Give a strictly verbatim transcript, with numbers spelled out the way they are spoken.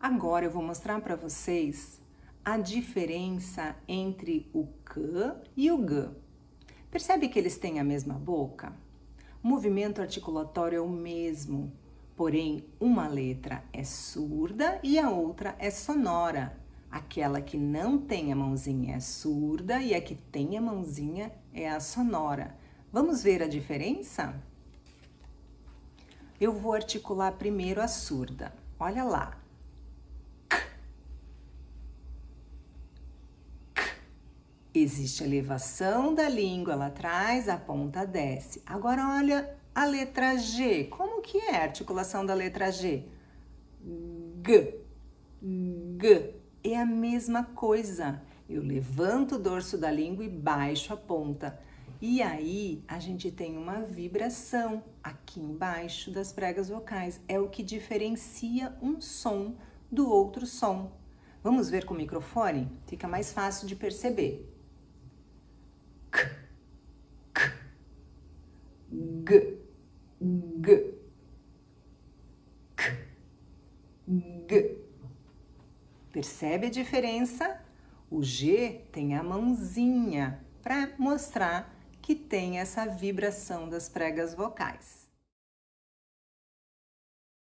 Agora eu vou mostrar para vocês a diferença entre o C e o G. Percebe que eles têm a mesma boca? O movimento articulatório é o mesmo, porém uma letra é surda e a outra é sonora. Aquela que não tem a mãozinha é surda e a que tem a mãozinha é a sonora. Vamos ver a diferença? Eu vou articular primeiro a surda. Olha lá. Existe a elevação da língua lá atrás, a ponta desce. Agora olha a letra G. Como que é a articulação da letra G? G. G. É a mesma coisa. Eu levanto o dorso da língua e baixo a ponta. E aí a gente tem uma vibração aqui embaixo das pregas vocais. É o que diferencia um som do outro som. Vamos ver com o microfone? Fica mais fácil de perceber. K, K, G, G, K, G. Percebe a diferença? O G tem a mãozinha para mostrar que tem essa vibração das pregas vocais.